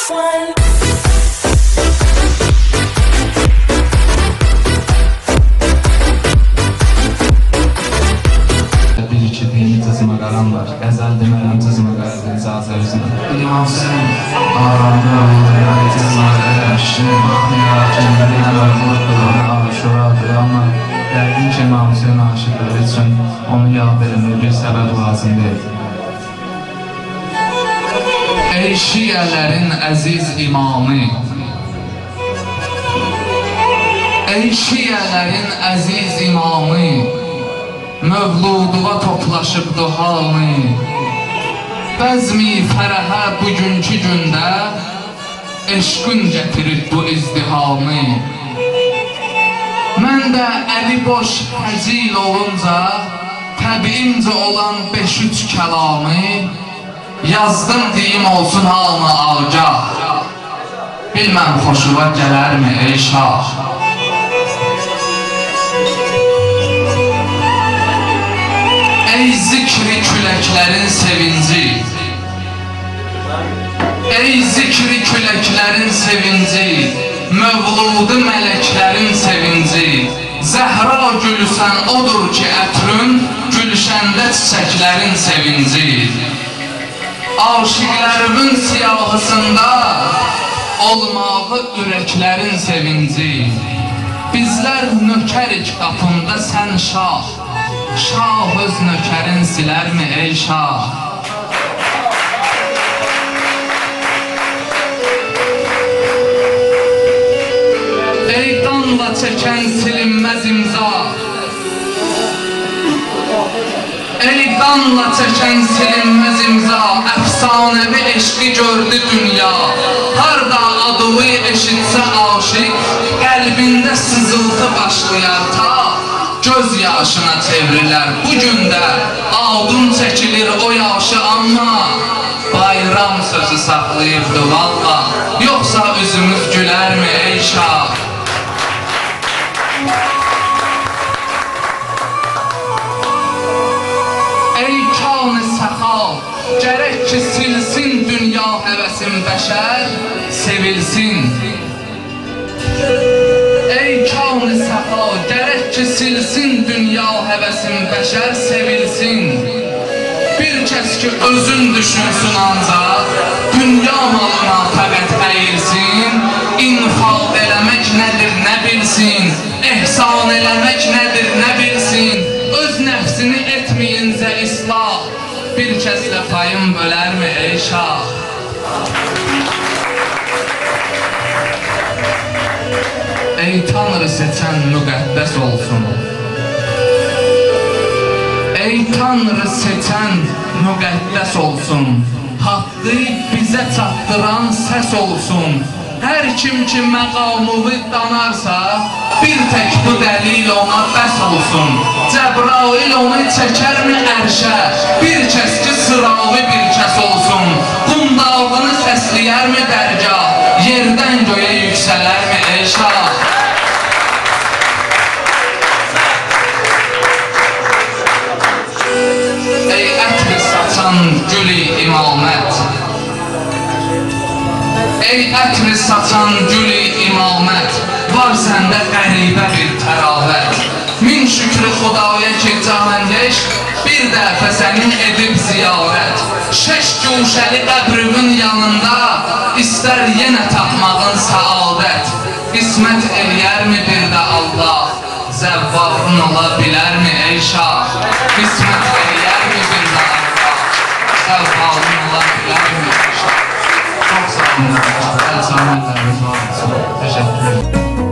Qaram var, qəzəl demərəm tızma qərdi icazə üzünə. İmamsın, aramda tızmalı əşin, baxmıyor, kəndinə var, mutluğuna, aşura, qıyama. Dərdin ki, İmamsın aşıqları üçün onu yad eləmək bir səbəb lazım deyil. Ey şiələrin əziz imamı, ey şiələrin əziz imamı, Mövluduğa toplaşıbdı hamı, bəzmi fərəhə bugünkü gündə eşqün gətirib bu izdihamı. Mən də əli boş həzil olunca, təbiimcə olan 5-3 kəlamı yazdım deyim olsun halına agah. Bilməm xoşuva gələrmi ey şah? Ey zikri küləklərin sevinci, ey zikri küləklərin sevinci, Mövludu mələklərin sevinci. Zəhra gülsən odur ki ətrün, gülşəndə çiçəklərin sevinci. Aşiqlərimin siyahısında olmağı ürəklərin sevinci. Bizlər nökərik qapında sən şah, şah öz nökərin silərmi ey şah? Ey qanla çəkən silinməz imza, ey qanla çəkən silinməz imza, əfsanəvi eşqi gördü dünya. Harda adını eşitsə aşiq, qəlbində sızıltı başlayar ta göz yaşına çevrilər. Bugün də adın çəkilir o yaşı, amma bayram sözü saxlayırdı valla. Yoxsa üzümüz gülərmi ey şah? Ey kan-ı səxa, gərək ki silsin dünya həvəsin, bəşər sevilsin. Ey kan-ı səxa, gərək ki silsin dünya həvəsin, bəşər sevilsin. Bir kəs ki özün düşünsün ancaq, dünya malına fəqət əyilsin. İnfaq eləmək nədir nə bilsin, ehsan eləmək nədir nə bilsin. Öz nəfsini etməyincə islah, bir kəslə payın bölərmi ey şah? Ey Tanrı seçən müqəddəs olsun, ey Tanrı seçən müqəddəs olsun, haqqı bizə çatdıran səs olsun. Hər kim ki məqamını danarsa, bir tək bu dəlil ona bəs olsun. Cəbrail onu çəkərmi ərşə, bir kəs ki sıravi bir kəs olsun. Qundağını səsləyərmi dərgah, yerdən göyə yüksələrmi ey şah? Ey ətri saçan gülü imamət, ey ətri saçan gülü imamət, var səndə qəribə bir təravət. Min şükrü xudaya ki cahangeş, bir dəfə sənin edib ziyarət. Şəş güşəli qəbrimin yanında, istər yenə tapmağın səadət. Qismət eləyərmi bir də Allah, zəvvabın ola bilərmi ey şah? Qismət eləyərmi bir də Allah, zəvvabın ola bilərmi ey şah? Çok sağ olun. Teşekkür ederim.